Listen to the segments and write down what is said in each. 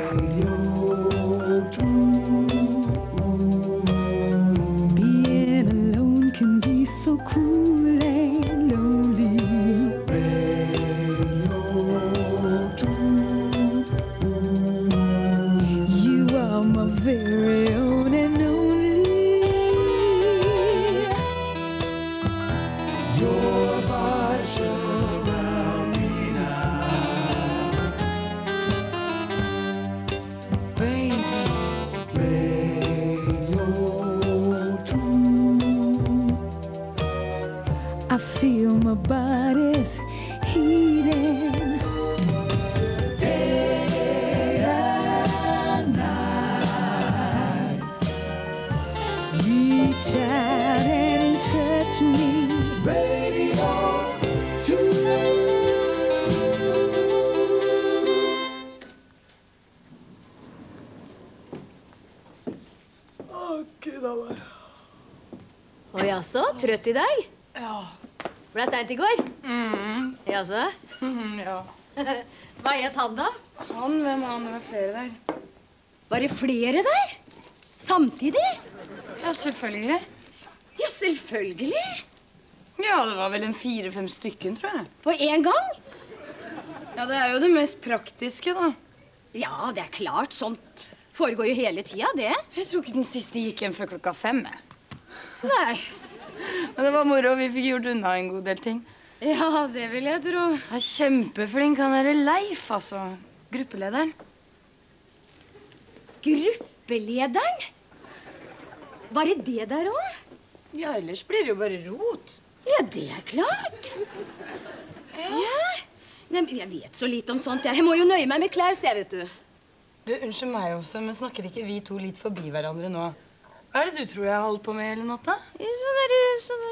Radio 2. Being alone can be so cruel and lonely. Radio 2. You are my very own and only. Your vibes surround me now. Baby, Radio 2. I feel my body's heating. Day and night. Reach out and touch me. Radio 2. Å jaså, trøtt i dag? Ja. Ble sent i går? Jaså? Ja. Hva het han da? Han, hvem han? Det var flere der. Var det flere der? Samtidig? Ja, selvfølgelig. Ja, selvfølgelig. Ja, det var vel en 4-5 stykken, tror jeg. På en gang? Ja, det er jo det mest praktiske, da. Ja, det er klart. Sånt foregår jo hele tida, det. Jeg tror ikke den siste gikk hjem før 5:00. Nei. Men det var moro. Vi fikk gjort unna en god del ting. Ja, det vil jeg tro. Han er kjempeflink. Han er Leif, altså. Gruppelederen. Gruppelederen? Var det det der òg? Ja, ellers blir det jo bare rot. Ja, det er klart. Ja. Nei, men jeg vet så lite om sånt. Jeg må jo nøye meg med Klaus, jeg, vet du. Du, unnskyld meg også, men snakker ikke vi to litt forbi hverandre nå? Hva er det du tror jeg har holdt på med hele natta? Sånn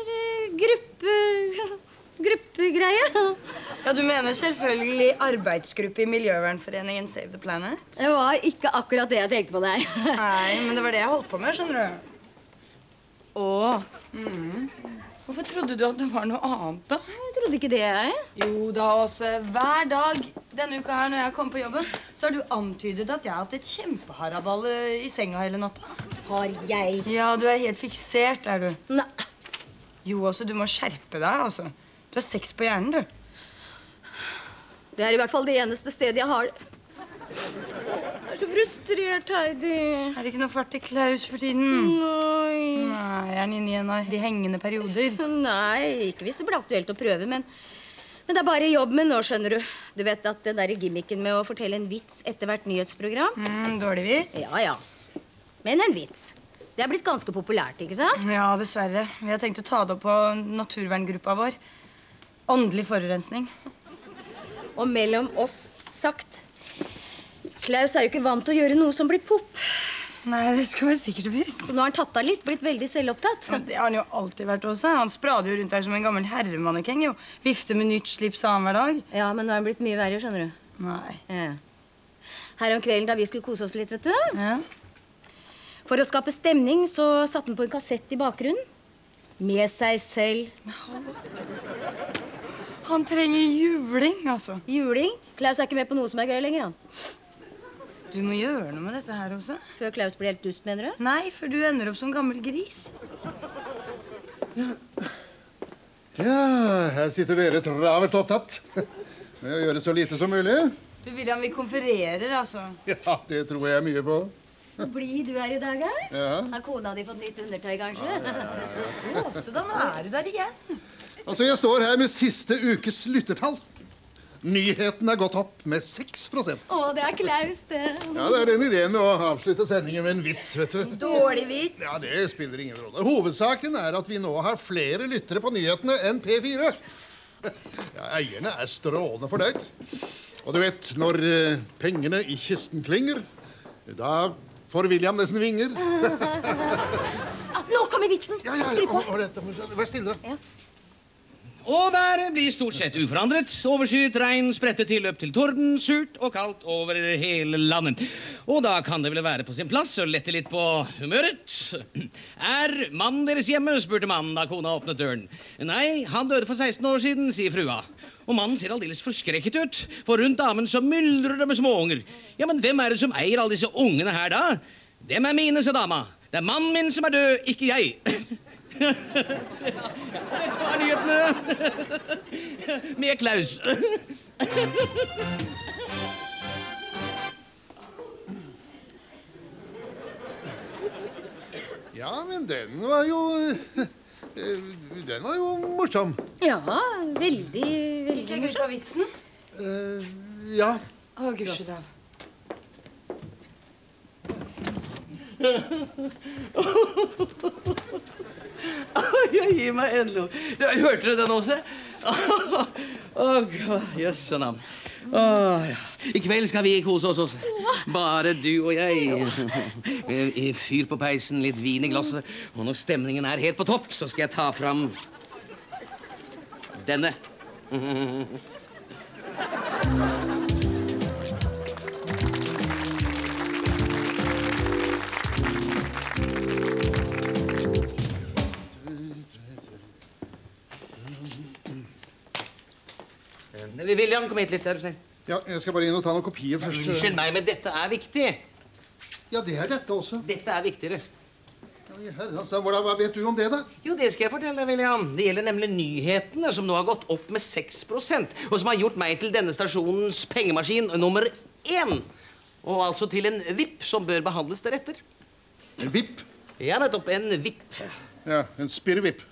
gruppegreie. Ja, du mener selvfølgelig arbeidsgruppe i Miljøvernforeningen Save the Planet? Det var ikke akkurat det jeg tenkte på, nei. Nei, men det var det jeg holdt på med, skjønner du. Åh. Hvorfor trodde du at det var noe annet, da? Jeg trodde ikke det, jeg. Jo da, Åse. Hver dag denne uka her når jeg kom på jobben, så har du antydet at jeg har hatt et kjempeharaball i senga hele natta. Har jeg? Ja, du er helt fiksert, er du. Nei. Jo, Åse, du må skjerpe deg, altså. Du har sex på hjernen, du. Det er i hvert fall det eneste stedet jeg har det. Jeg er så frustrert, Heidi. Er det ikke noe fart i Klaus for tiden? Nei. Nei, er han inne i en av de hengende perioder? Nei, ikke hvis det blir aktuelt å prøve, men det er bare jobben nå, skjønner du. Du vet at den der gimmicken med å fortelle en vits etter hvert nyhetsprogram? Dårlig vits? Ja, ja. Men en vits. Det er blitt ganske populært, ikke sant? Ja, dessverre. Vi har tenkt å ta det opp på naturverngruppa vår. Åndelig forurensning. Og mellom oss sagt, Klaus er jo ikke vant til å gjøre noe som blir pop. Nei, det skal være sikkert og visst. Så nå har han tatt av litt, blitt veldig selvopptatt. Ja, det har han jo alltid vært også. Han sprader jo rundt her som en gammel herremannekeng, jo. Vifter med nytt slips annenhver dag. Ja, men nå har han blitt mye verre, skjønner du. Nei. Ja. Her om kvelden da vi skulle kose oss litt, vet du. Ja. For å skape stemning så satte han på en kassett i bakgrunnen. Med seg selv. Han trenger juling, altså. Juling. Klaus er ikke med på noe som er gøy lenger, han. Du må gjøre noe med dette her også. Før Klaus blir helt dust, mener du? Nei, for du ender opp som gammel gris. Ja, her sitter dere travelt opptatt med å gjøre så lite som mulig. Du, William, vi konfererer, altså. Ja, det tror jeg mye på. Så blid du er i dag, her. Ja. Har kona di fått nytt undertøy, kanskje? Åse, da, nå er du der igjen. Altså, jeg står her med siste ukes lyttertall. Nyheten er gått opp med 6%. Å, det er Klaus, det. Ja, det er den ideen med å avslutte sendingen med en vits, vet du. Dårlig vits. Ja, det spiller ingen rolle. Hovedsaken er at vi nå har flere lyttere på nyhetene enn P4. Ja, eierne er strålende fornøyd. Og du vet, når pengene i kisten klinger, da får William nesten vinger. Nå kommer vitsen. Ja, Skru på. Vær stille da. Ja. Og været blir stort sett uforandret. Overskyet regn, spredte tilløp til torden, surt og kaldt over hele landet. Og da kan det vel være på sin plass å lette litt på humøret. Er mannen deres hjemme, spurte mannen da kona åpnet døren. Nei, han døde for 16 år siden, sier frua. Og mannen ser aldeles forskrekket ut, for rundt damen så myldrer det med småunger. Ja, men hvem er det som eier alle disse ungene her da? Dem er mine, sa dama. Det er mannen min som er død, ikke jeg. Ja, dette var nyhetene. Med Klaus. Ja, men den var jo morsom. Ja, veldig, veldig Ikke glipp av vitsen? Ja. Å, gudskjelov. Jeg gir meg ennå. Hørte du den også? Jøsse navn. Ja. I kveld skal vi kose oss. Bare du og jeg. Fyr på peisen, litt vin i glasset. Og når stemningen er helt på topp, så skal jeg ta fram denne. William, kom hit litt, er du snill. Ja, jeg skal bare inn og ta noen kopier først. Unnskyld meg, men dette er viktig. Ja, det er dette også. Dette er viktigere. Ja, i herrens, hva vet du om det, da? Jo, det skal jeg fortelle deg, William. Det gjelder nemlig nyhetene, som nå har gått opp med 6%, og som har gjort meg til denne stasjonens pengemaskin nummer 1. Og altså til en vipp som bør behandles deretter. En vipp? Ja, nettopp, en vipp. Ja, en spirrevipp.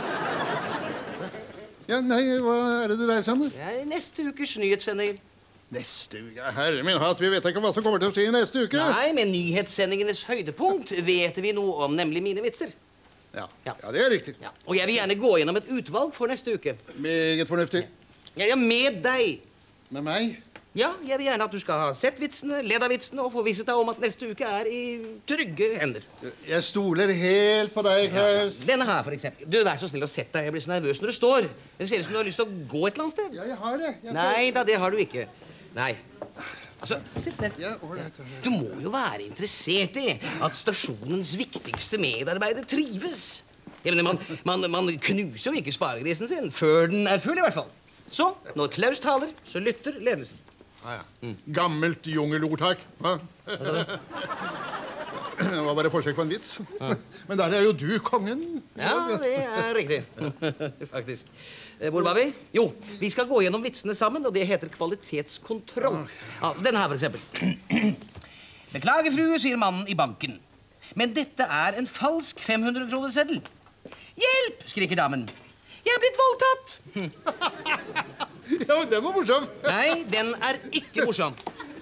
Ja, nei, hva er det dreier seg om? Ja, neste ukes nyhetssending. Neste uke? Herre min hatt, vi vet ikke hva som kommer til å skje i neste uke. Nei, men nyhetssendingenes høydepunkt vet vi noe om, nemlig mine vitser. Ja, det er riktig. Ja. Og jeg vil gjerne gå gjennom et utvalg for neste uke. Meget fornuftig. Ja, med deg. Med meg? Ja, jeg vil gjerne at du skal ha sett vitsene, ledd av vitsene og forvisset deg om at neste uke er i trygge hender. Jeg stoler helt på deg, Klaus. Denne her, for eksempel. Du, vær så snill å sette deg. Jeg blir så nervøs når du står. Det ser ut som du har lyst til å gå et eller annet sted. Ja, jeg har det. Nei da, det har du ikke. Nei. Altså, sitt ned. Ja, ålreit. Du må jo være interessert i at stasjonens viktigste medarbeider trives. Ja, men man knuser jo ikke sparegrisen sin før den er full, i hvert fall. Så, når Klaus taler, så lytter ledelsen. Ja. Gammelt jungelordtak. Det var bare forsøk på en vits. Men der er jo du kongen. Ja, det er riktig. Faktisk. Hvor var vi? Jo, vi skal gå gjennom vitsene sammen, og det heter kvalitetskontroll. Ja, denne her, for eksempel. Beklager, frue, sier mannen i banken. Men dette er en falsk 500-kroneseddel. Hjelp, skriker damen. Jeg er blitt voldtatt. Ja, men den var morsom. Nei, den er ikke morsom.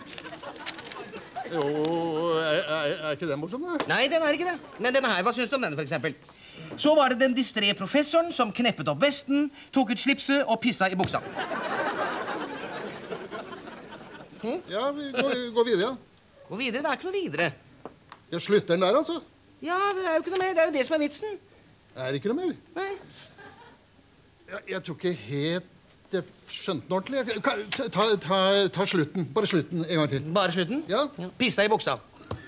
Jo, er ikke den morsom, da? Nei, den er ikke det. Men denne her, hva synes du om denne, for eksempel? Så var det den distré professoren som kneppet opp vesten, tok ut slipset og pissa i buksa. Ja, vi går videre, ja. Gå videre, det er ikke noe videre. Jeg slutter den der, altså. Ja, det er jo ikke noe mer, det er jo det som er vitsen. Er det ikke noe mer? Nei. Jeg tror ikke helt jeg skjønte den ordentlig. Ta slutten. Bare slutten en gang til. Bare slutten? Ja. Pissa i buksa.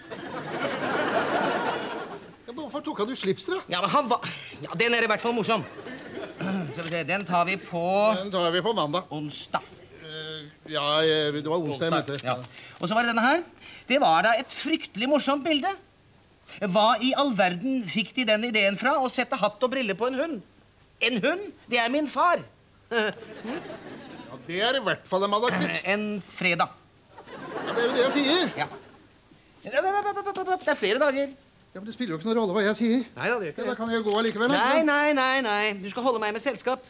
Ja, hvorfor tok han du slipser, da? Ja, men han var... Ja, den er i hvert fall morsom. Skal vi se, den tar vi på... Den tar vi på mandag. Onsdag. Ja, det var onsdag jeg mente. Ja. Og så var det denne her. Det var da et fryktelig morsomt bilde. Hva i all verden fikk de den ideen fra å sette hatt og briller på en hund? En hund? Det er min far. Ja, det er i hvert fall en mandagsvits. En fredag. Ja, det er jo det jeg sier. Ja. Det er flere dager. Ja, men det spiller jo ikke noen rolle hva jeg sier. Nei, da, det gjør ikke Ja, det. da kan jeg gå allikevel. Nei. Du skal holde meg med selskap.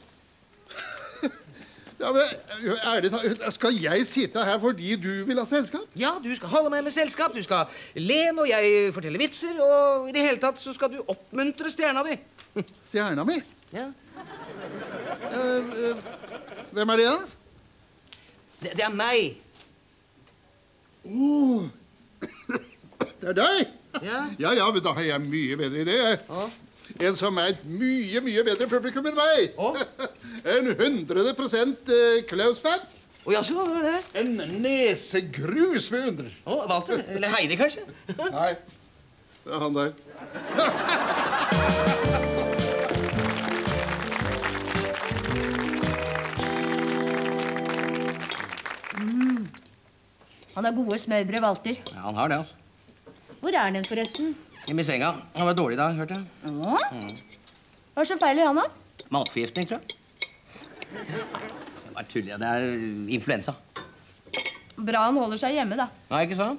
Ja, men ærlig talt, skal jeg sitte her fordi du vil ha selskap? Ja, du skal holde meg med selskap. Du skal le når jeg forteller vitser, og i det hele tatt så skal du oppmuntre stjerna di. Stjerna mi? Ja. Hvem er det, da? Det er meg. Det er deg? Ja. Ja, men da har jeg mye bedre idé. Ja. En som er et mye bedre publikum enn meg. Å? En 100% Klaus-fan. Å, ja, så var det det. En nesegrus beundrer. Å, Walter. Eller Heidi, kanskje? Nei, det er han der. Han har gode smørbrød, Walter. Ja, han har det, altså. Hvor er den forresten? Hjemme i senga. Han var dårlig i dag, hørte jeg. Hva så feiler han da? Matforgiftning, tror jeg. Det var tull, ja. Det er influensa. Bra han holder seg hjemme, da. Nei, ikke sant?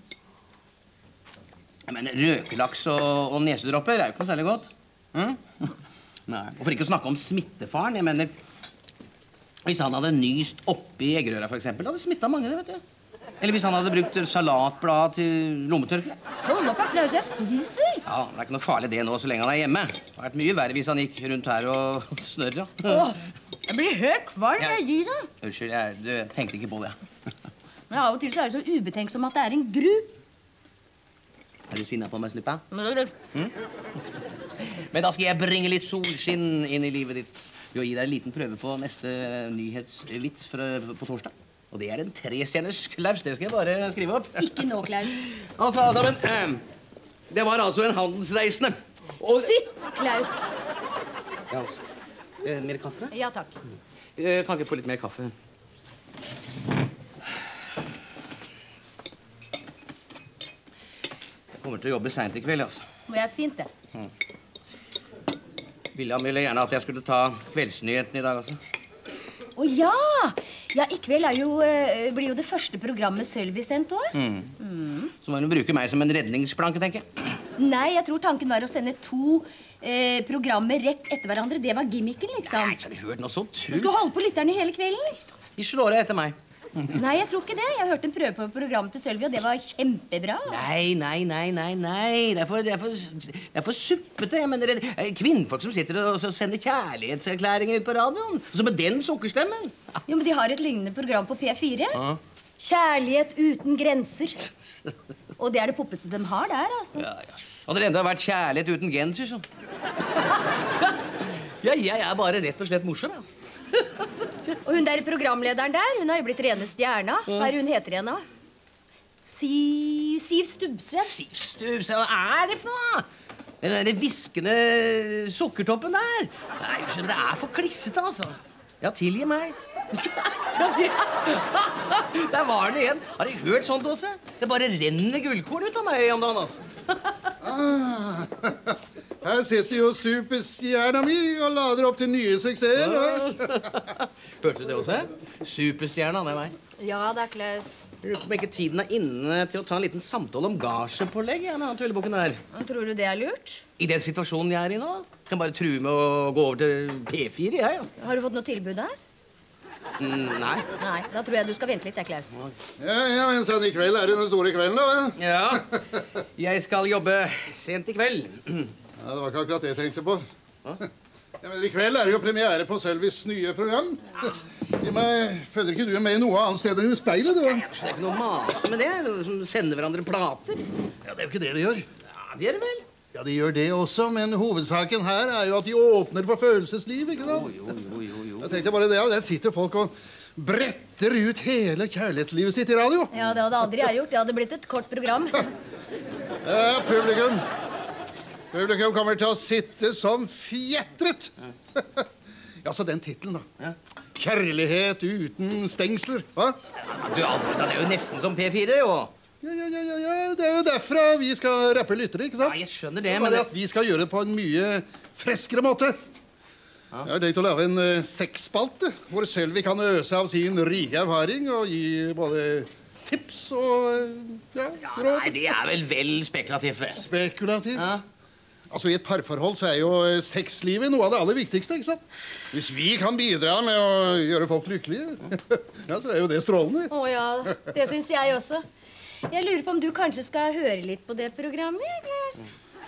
Men røkelaks og nesedropper er jo ikke noe særlig godt. Nei. Og for ikke å snakke om smittefaren, jeg mener, hvis han hadde nyst oppi eggerøra, for eksempel, hadde smittet mange, det vet du. Eller hvis han hadde brukt salatblad til lommetørkle. Hold opp, Klaus, jeg spiser. Ja, det er ikke noe farlig det nå, så lenge han er hjemme. Det hadde vært mye verre hvis han gikk rundt her og snørra. Jeg blir helt kvalm, jeg gir det. Unnskyld, du tenkte ikke på det. Men av og til så er det så ubetenksom at det er en gru. Er du sinna på meg, Snuppa? Men da skal jeg bringe litt solskinn inn i livet ditt ved å gi deg en liten prøve på neste nyhetsvits på torsdag. Og det er en 3-stjerners Klaus. Det skal jeg bare skrive opp. Ikke nå, Klaus. Altså, alle sammen. Det var altså en handelsreisende. Og... Sitt, Klaus. Ja, altså. Mer kaffe? Ja, takk. Kan ikke få litt mer kaffe? Jeg kommer til å jobbe sent i kveld, altså. Det er fint, det. William ville gjerne at jeg skulle ta kveldsnyheten i dag, altså. Å ja! Ja, i kveld blir jo det første programmet Sølvi sendt år. Så må hun bruke meg som en redningsplanke, tenker jeg. Nei, jeg tror tanken var å sende 2 programmer rett etter hverandre. Det var gimmicken, liksom. Nei, så har du hørt noe så tull. Så skulle holde på lytterne hele kvelden. De slår deg etter meg. Nei, jeg tror ikke det. Jeg hørte en prøve på programmet til Sølvi, og det var kjempebra. Nei. Det er for suppete. Jeg mener, kvinnfolk som sitter og sender kjærlighetserklæringer ut på radioen. Så med den sukkerstemmen. Jo, men de har et lignende program på P4. Kjærlighet uten grenser. Og det er det poppeste de har der, altså. Ja. Hadde det enda vært kjærlighet uten genser, så. Jeg er bare rett og slett morsom, altså. Og hun der programlederen der, hun har jo blitt rene stjerna. Hva er hun heter igjen da? Siv Stubbsveen. Siv Stubbsveen, hva er det for noe? Den der viskende sukkertoppen der. Nei, det er for klissete, altså. Ja, tilgi meg. Der var den igjen. Har du hørt sånt også? Det bare renner gullkorn ut av meg om dagen, altså. Her sitter jo superstjerna mi og lader opp til nye suksesser. Hørte du det også? Superstjerna, det er meg. Ja, det er Klaus. Jeg lurer på om ikke tiden er inne til å ta en liten samtale om gasjepålegg med han tullebukken der. Tror du det er lurt? I den situasjonen jeg er i nå, kan bare true med å gå over til P4, jeg. Ja. Har du fått noe tilbud der? Nei. Nei, da tror jeg du skal vente litt, Klaus. Ja, men sånn i kveld er det den store kvelden, da. Ja, jeg skal jobbe sent i kveld. Ja, det var ikke akkurat det jeg tenkte på. Ja, men i kveld er det jo premiere på Sølvis nye program. Følger ikke du med i noe annet sted enn i speilet, du? Det er ikke noe mase med det, som sender hverandre plater. Ja, det er jo ikke det de gjør. Ja, det er det vel. Ja, de gjør det også, men hovedsaken her er jo at de åpner for følelsesliv, ikke sant? Jo. Jeg tenkte bare det, ja, der sitter folk og bretter ut hele kjærlighetslivet sitt i radio. Ja, det hadde aldri jeg gjort. Det hadde blitt et kort program. Ja, publikum. Publikum kommer til å sitte som fjetret. Ja, så den titlen da. Ja. Kjærlighet uten stengsler, hva? Du, Alfred, det er jo nesten som P4, jo. Ja, det er jo derfra vi skal rappe lyttere, ikke sant? Ja, jeg skjønner det, Men men... at vi skal gjøre det på en mye freskere måte. Jeg har tenkt å lage en sexspalte, hvor Sølvi kan øse av sin rike erfaring og gi både tips og råd. Nei, det er vel spekulativt. Spekulativt? Ja. Altså, i et parforhold så er jo sexlivet noe av det aller viktigste, ikke sant? Hvis vi kan bidra med å gjøre folk lykkelige, ja, så er jo det strålende. Å ja, det synes jeg også. Jeg lurer på om du kanskje skal høre litt på det programmet, Klaus?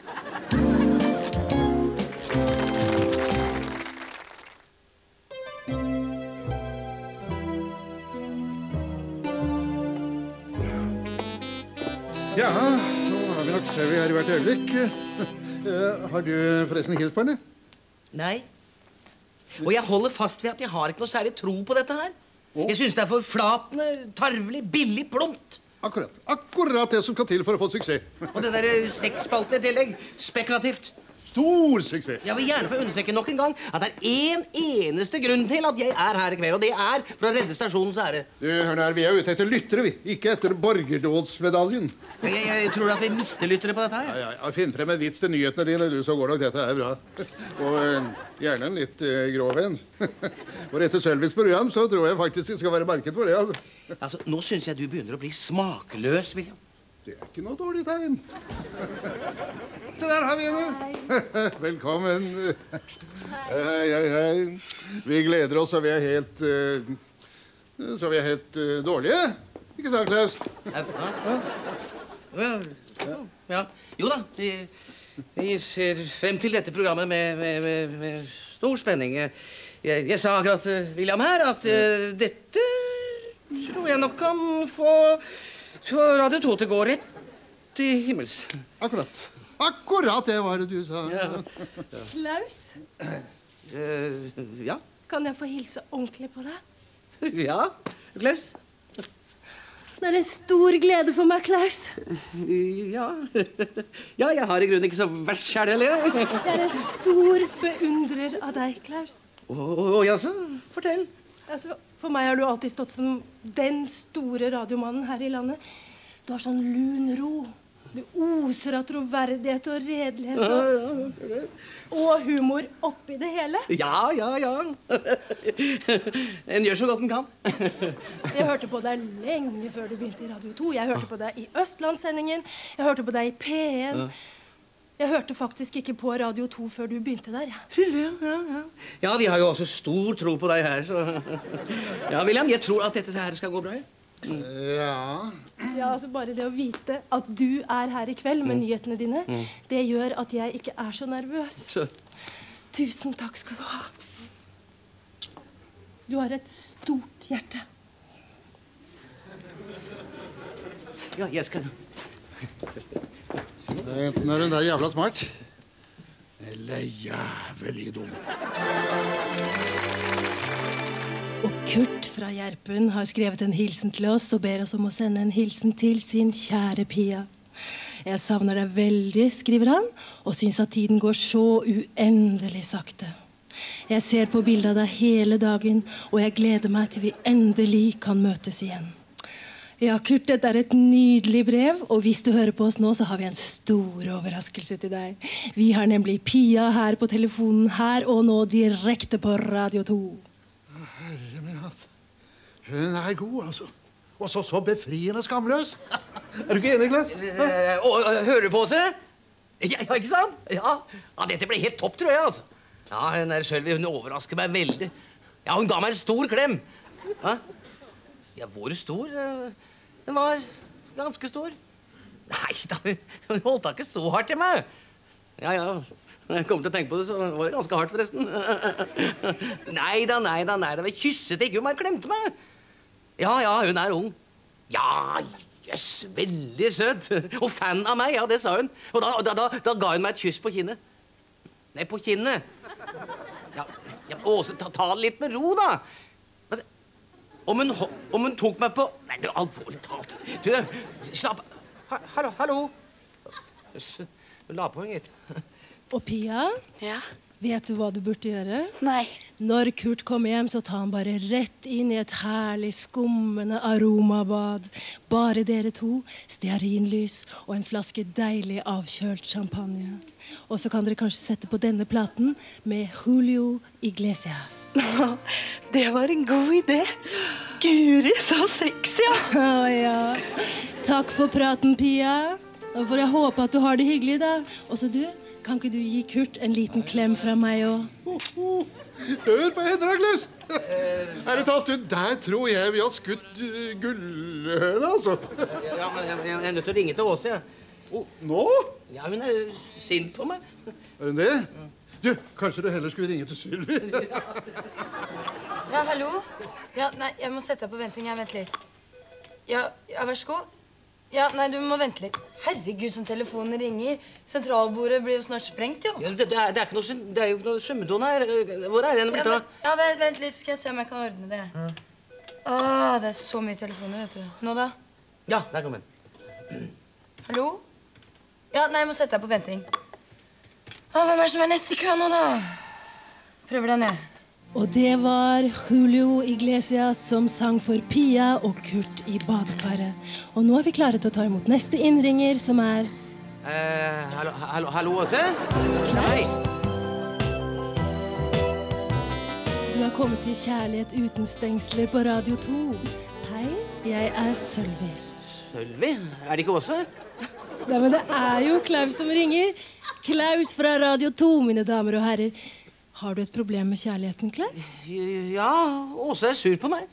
Ja, nå har vi nok Sølvi her i hvert øyeblikk. Har du forresten hilst på henne? Nei. Og jeg holder fast ved at jeg har ikke noe særlig tro på dette her. Jeg synes det er for flatende, tarvelig, billig, plumpt. Akkurat det som skal til for å få suksess. Og det der sexspalten i tillegg, spekulativt. Stor suksess. Jeg vil gjerne få understreke nok en gang at det er en eneste grunn til at jeg er her i kveld, og det er for å redde stasjonens ære. Du, hør her, vi er ute etter lyttere, vi. Ikke etter borgerdådsmedaljen. Jeg tror at vi mister lyttere på dette her. Ja, finn frem en vits til nyhetene dine, du, så går nok dette her bra. Og gjerne en litt grov en. For etter Sølvis program så tror jeg faktisk det skal være marked for det, altså. Altså, nå synes jeg du begynner å bli smakløs, William. Det er ikke noe dårlig tegn. Se der har vi henne. Velkommen. Hei. Vi gleder oss, og vi er helt... dårlige. Ikke sant, Klaus? Ja. Jo da, vi ser frem til dette programmet med stor spenning. Jeg sa akkurat, William her, at dette tror jeg nok kan få Radio 2 til å gå rett til himmels. Akkurat det var det du sa. Ja. Klaus, Ja. kan jeg få hilse ordentlig på deg? Ja, Klaus. Det er en stor glede for meg, Klaus. Ja. Ja, jeg har i grunnen ikke så verst selv heller. Jeg er en stor beundrer av deg, Klaus. Jaså, fortell. Altså, for meg har du alltid stått som den store radiomannen her i landet. Du har sånn lun ro. Du oser av troverdighet og redelighet og humor oppi det hele. Ja. En gjør så godt den kan. Jeg hørte på deg lenge før du begynte i Radio 2. Jeg hørte på deg i Østlandssendingen. Jeg hørte på deg i P1. Jeg hørte faktisk ikke på Radio 2 før du begynte der. Ja, de har jo også stor tro på deg her, så... Ja, William, jeg tror at dette her skal gå bra. Ja. Ja, altså bare det å vite at du er her i kveld med nyhetene dine, det gjør at jeg ikke er så nervøs. Tusen takk skal du ha. Du har et stort hjerte. Ja, jeg skal... Enten er hun der jævla smart, eller jævlig dum. Og Kurt fra Gjerpen har skrevet en hilsen til oss og ber oss om å sende en hilsen til sin kjære Pia. Jeg savner deg veldig, skriver han, og synes at tiden går så uendelig sakte. Jeg ser på bildet av deg hele dagen, og jeg gleder meg til vi endelig kan møtes igjen. Ja, Kurt, dette er et nydelig brev, og hvis du hører på oss nå, så har vi en stor overraskelse til deg. Vi har nemlig Pia her på telefonen, her og nå direkte på Radio 2. Herre min hatt. Hun er god, altså. Og så befriende skamløs. Er du ikke enig, Klaus? Hører du på seg? Ja, ikke sant? Ja, dette ble helt topp, tror jeg, altså. Ja, hun er Sølvi, hun overrasker meg veldig. Ja, hun ga meg en stor klem. Ja, hvor stor? Den var ganske stor. Nei da, hun holdt da ikke så hardt til meg. Ja, når jeg kom til å tenke på det, så var det ganske hardt forresten. Nei da, vi kysset ikke, hun bare klemte meg. Ja, hun er ung. Ja, jøss, veldig søt. Og fan av meg, ja, det sa hun. Og da ga hun meg et kyss på kinnet. Nei, på kinnet. Ja, Åse, ta det litt med ro, da. Om hun tok meg på... Nei, det er alvorlig talt. Du, slapp... Hallo. Du la på, gitt. Og Pia? Ja? Vet du hva du burde gjøre? Nei. Når Kurt kommer hjem, så tar han bare rett inn i et herlig skummende aromabad. Bare dere to, stearinlys og en flaske deilig avkjølt champagne. Og så kan dere kanskje sette på denne platen med Julio Iglesias. Det var en god idé. Guri, så sexy, ja. Ja. Takk for praten, Pia. Da får jeg håpe at du har det hyggelig, da. Og så du, kan ikke du gi Kurt en liten klem fra meg også? Hør på henne, Klaus! Ærlig talt, der tror jeg vi har skutt gullhøne, altså. Ja, men jeg er nødt til å ringe til Åse, ja. Nå? Ja, hun er sint på meg. Er hun det? Du, kanskje du heller skulle ringe til Sylvi? Ja, hallo? Ja, nei, jeg må sette deg på venting. Jeg venter litt. Ja, vær så god. Ja, nei, du må vente litt. Herregud, som telefonen ringer. Sentralbordet blir jo snart sprengt, jo. Ja, det er ikke noe, det er jo ikke noe sømmedon her. Hvor er den blitt da? Ja, vent litt, skal jeg se om jeg kan ordne det. Det er så mye telefoner, vet du. Nå da? Ja, der kom den. Hallo? Ja, nei, jeg må sette deg på venting. Hvem som neste i kø nå, da? Prøver den, jeg. Og det var Julio Iglesias som sang for Pia og Kurt i badekaret. Og nå er vi klare til å ta imot neste innringer, som er... Hallo, Åse? Nei. Du har kommet til Kjærlighet uten stengsler på Radio 2. Hei, jeg er Sølvi. Sølvi? Er det ikke Åse? Nei, men det er jo Klaus som ringer. Klaus fra Radio 2, mine damer og herrer. Har du et problem med kjærligheten, Klaus? Ja, Åse er sur på meg.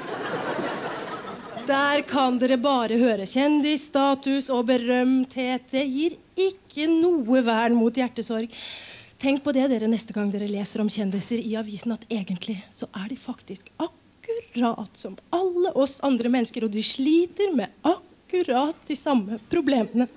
Der kan dere bare høre kjendis, status og berømthet. Det gir ikke noe vern mot hjertesorg. Tenk på det dere neste gang dere leser om kjendiser i avisen, at egentlig så er de faktisk akkurat som alle oss andre mennesker, og de sliter med akkurat de samme problemene.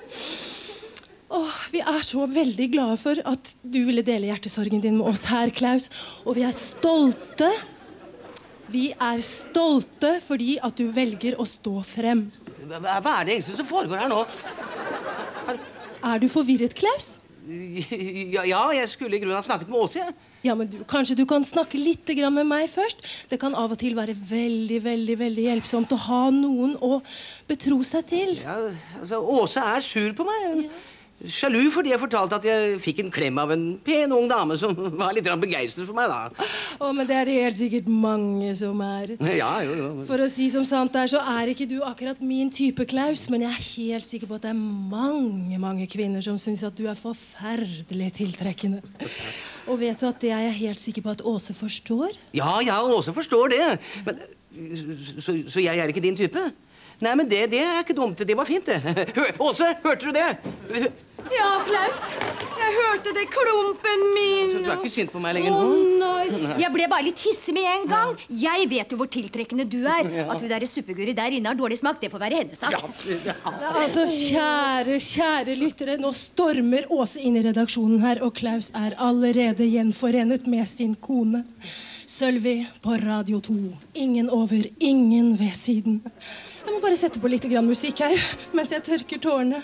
Vi er så veldig glade for at du ville dele hjertesorgen din med oss her, Klaus. Og vi er stolte. Vi er stolte fordi at du velger å stå frem. Hva er det egentlig som foregår her nå? Er du forvirret, Klaus? Ja, jeg skulle i grunnen ha snakket med Åse. Ja, men kanskje du kan snakke litt med meg først? Det kan av og til være veldig hjelpsomt å ha noen å betro seg til. Ja, altså, Åse er sur på meg. Ja. Sjalu fordi jeg fortalte at jeg fikk en klem av en pen ung dame som var litt begeistret for meg da. Men det er det helt sikkert mange som er. Ja, jo. For å si som sant er, så er ikke du akkurat min type, Klaus, men jeg er helt sikker på at det er mange kvinner som synes at du er forferdelig tiltrekkende. Og vet du at det er jeg helt sikker på at Åse forstår? Ja, Åse forstår det. Men, så jeg er ikke din type? Nei, men det er ikke dumt. Det var fint, det. Åse, hørte du det? Ja, Klaus. Jeg hørte det, klumpen min. Så du er ikke sint på meg lenger nå? Nei. Jeg ble bare litt hissig med en gang. Jeg vet jo hvor tiltrekkende du er. At du der suppeguri der inne har dårlig smak, det får være hennes sak. Altså, kjære lyttere, nå stormer Åse inn i redaksjonen her, og Klaus er allerede gjenforenet med sin kone. Sølvi på Radio 2. Ingen over, ingen ved siden. Jeg må bare sette på litt musikk her, mens jeg tørker tårene.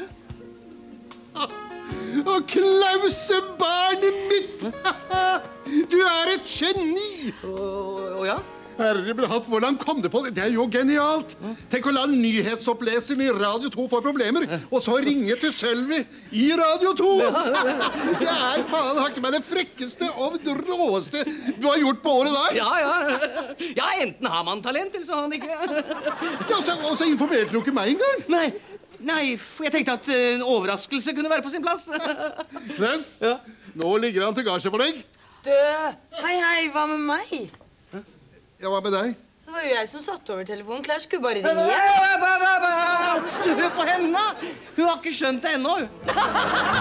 Klaus, barnet mitt! Du er et geni! Ja? Herrebratt, hvordan kom det på det? Det er jo genialt! Tenk å la nyhetsoppleseren i Radio 2 få problemer, og så ringe til Sølvi i Radio 2! Det er faen hakke meg det frekkeste og råeste du har gjort på året der! Ja, enten har man talent, eller så har man ikke. Ja, og så informerte du ikke meg engang! Nei, for jeg tenkte at en overraskelse kunne være på sin plass. Klaus, nå ligger han til gasje på deg. Hei, hva med meg? Ja, hva med deg? Det var jo jeg som satt over telefonen. Klaus skulle bare ringe. Stø på henne! Hun har ikke skjønt det ennå.